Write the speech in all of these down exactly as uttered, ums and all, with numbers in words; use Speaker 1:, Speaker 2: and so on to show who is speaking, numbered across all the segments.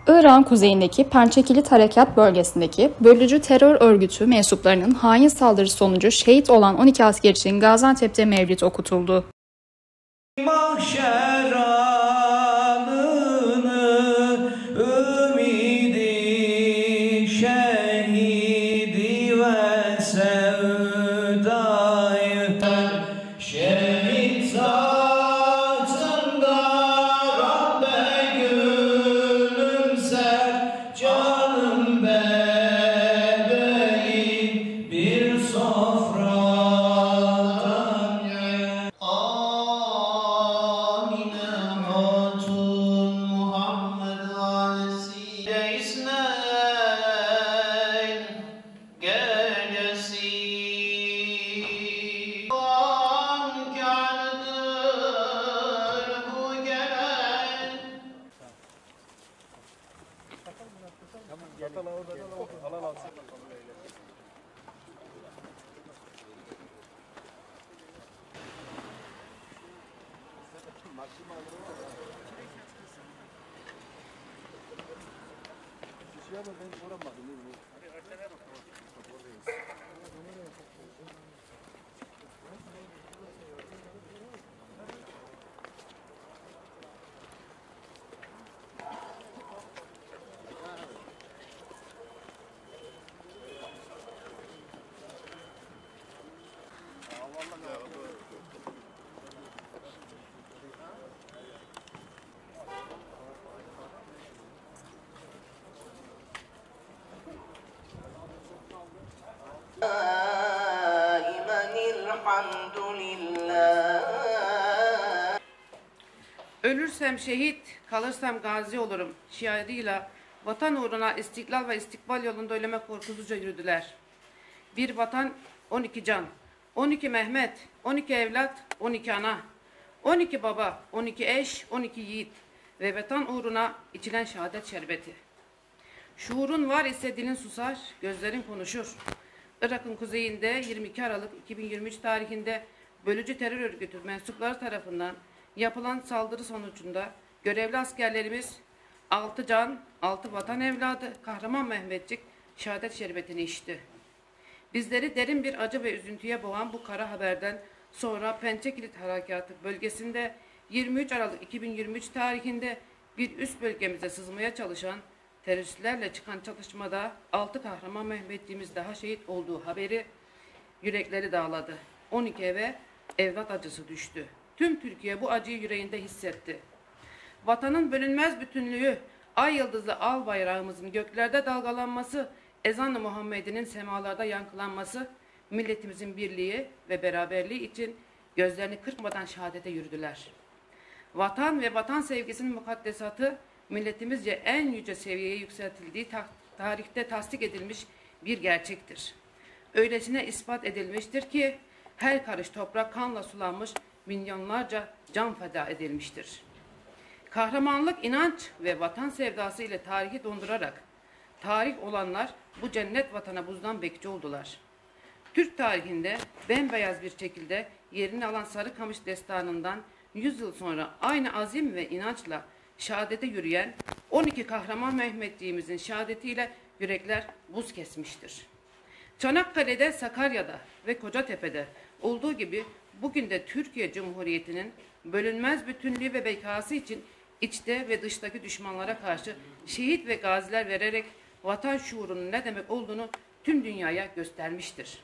Speaker 1: Irak'ın kuzeyindeki Pençekilit Harekat bölgesindeki bölücü terör örgütü mensuplarının hain saldırısı sonucu şehit olan on iki asker için Gaziantep'te mevlid okutuldu.
Speaker 2: Mahşer anını, ümidi, şehidi ve sevdayı, şehit zatında Rabbe gülümser, canım bebeğim bir sofradan yer.
Speaker 3: Ölürsem şehit, kalırsam gazi olurum şiarıyla vatan uğruna istiklal ve istikbal yolunda ölüme korkusuzca yürüdüler. Bir vatan, on iki can, on iki Mehmet, on iki evlat, on iki ana, on iki baba, on iki eş, on iki yiğit ve vatan uğruna içilen şehadet şerbeti. Şuurun var ise dilin susar, gözlerin konuşur. Irak'ın kuzeyinde yirmi iki Aralık iki bin yirmi üç tarihinde bölücü terör örgütü mensupları tarafından yapılan saldırı sonucunda görevli askerlerimiz altı can, altı vatan evladı Kahraman Mehmetçik şehadet şerbetini içti. Bizleri derin bir acı ve üzüntüye boğan bu kara haberden sonra Pençekilit Harekatı bölgesinde yirmi üç Aralık iki bin yirmi üç tarihinde bir üst bölgemize sızmaya çalışan teröristlerle çıkan çatışmada altı Kahraman Mehmetçiğimiz daha şehit olduğu haberi yürekleri dağladı. on iki eve evlat acısı düştü. Tüm Türkiye bu acıyı yüreğinde hissetti. Vatanın bölünmez bütünlüğü, ay yıldızlı al bayrağımızın göklerde dalgalanması, ezan-ı Muhammed'inin semalarda yankılanması, milletimizin birliği ve beraberliği için gözlerini kırpmadan şehadete yürüdüler. Vatan ve vatan sevgisinin mukaddesatı, milletimizce en yüce seviyeye yükseltildiği ta tarihte tasdik edilmiş bir gerçektir. Öylesine ispat edilmiştir ki, her karış toprak kanla sulanmış, milyonlarca can feda edilmiştir. Kahramanlık, inanç ve vatan sevdası ile tarihi dondurarak, tarih olanlar bu cennet vatana buzdan bekçi oldular. Türk tarihinde bembeyaz bir şekilde yerini alan Sarıkamış destanından yüz yıl sonra aynı azim ve inançla şehadete yürüyen on iki Kahraman Mehmetçiğimizin şehadetiyle yürekler buz kesmiştir. Çanakkale'de, Sakarya'da ve Kocatepe'de olduğu gibi bugün de Türkiye Cumhuriyeti'nin bölünmez bütünlüğü ve bekası için içte ve dıştaki düşmanlara karşı şehit ve gaziler vererek vatan şuurunun ne demek olduğunu tüm dünyaya göstermiştir.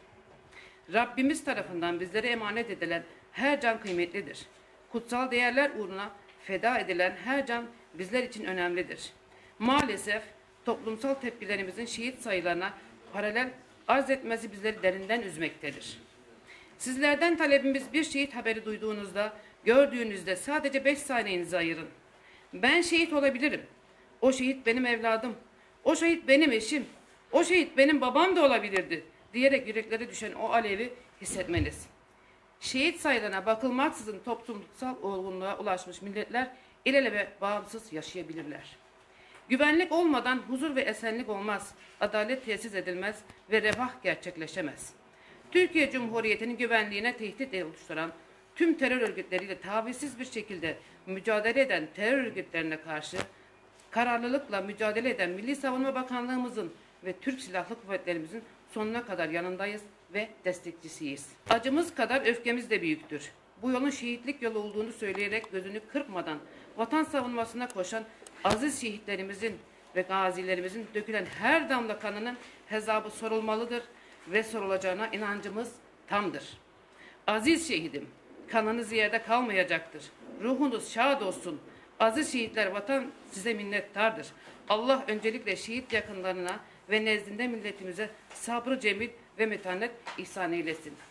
Speaker 3: Rabbimiz tarafından bizlere emanet edilen her can kıymetlidir. Kutsal değerler uğruna feda edilen her can bizler için önemlidir. Maalesef toplumsal tepkilerimizin şehit sayılarına paralel arz etmesi bizleri derinden üzmektedir. Sizlerden talebimiz bir şehit haberi duyduğunuzda, gördüğünüzde sadece beş saniyenizi ayırın. Ben şehit olabilirim. O şehit benim evladım. O şehit benim eşim. O şehit benim babam da olabilirdi diyerek yüreklere düşen o alevi hissetmeniz. Şehit sayılarına bakılmaksızın toplumsal olgunluğa ulaşmış milletler el ele ve bağımsız yaşayabilirler. Güvenlik olmadan huzur ve esenlik olmaz, adalet tesis edilmez ve refah gerçekleşemez. Türkiye Cumhuriyeti'nin güvenliğine tehdit oluşturan tüm terör örgütleriyle tavizsiz bir şekilde mücadele eden terör örgütlerine karşı kararlılıkla mücadele eden Milli Savunma Bakanlığımızın ve Türk Silahlı Kuvvetlerimizin sonuna kadar yanındayız ve destekçisiyiz. Acımız kadar öfkemiz de büyüktür. Bu yolun şehitlik yolu olduğunu söyleyerek gözünü kırpmadan vatan savunmasına koşan aziz şehitlerimizin ve gazilerimizin dökülen her damla kanının hesabı sorulmalıdır ve sorulacağına inancımız tamdır. Aziz şehidim, kanınız yerde kalmayacaktır. Ruhunuz şad olsun. Aziz şehitler, vatan size minnettardır. Allah öncelikle şehit yakınlarına ve nezdinde milletimize sabrı cemil ve metanet ihsan eylesin.